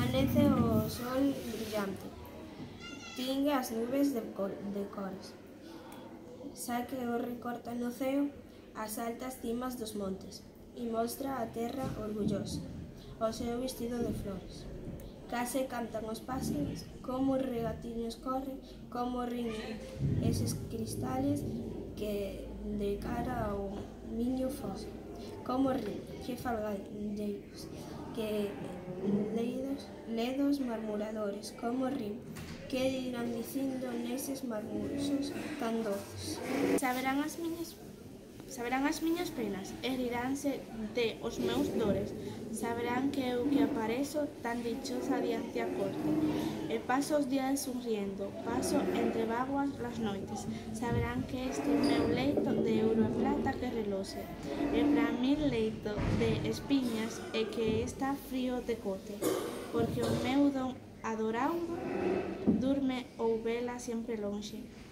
Amanece o sol brillante, tingue as nubes de cores. Saque o recorta no ceo as altas cimas dos montes e mostra a terra orgullosa, o seu vestido de flores. Case cantan os páxaros, como os regatiños corren, como riñen eses cristales que de cara ao miño fosa. Como rin, que falgadeiros, que ledos marmuradores, como rin, que irán dicindo neses marmuxos tan doces. Saberán as miñas penas, e riránse de os meus dores. Saberán que eu que aparezo tan dichosa diante a corte. E paso os días sonriendo, paso entre vaguas las noites. Saberán que este meu leito de ouro e plata que reloxe. E para min leito de espiñas e que está frío de cote. Porque o meu don adorado durme ou vela sempre lonxe.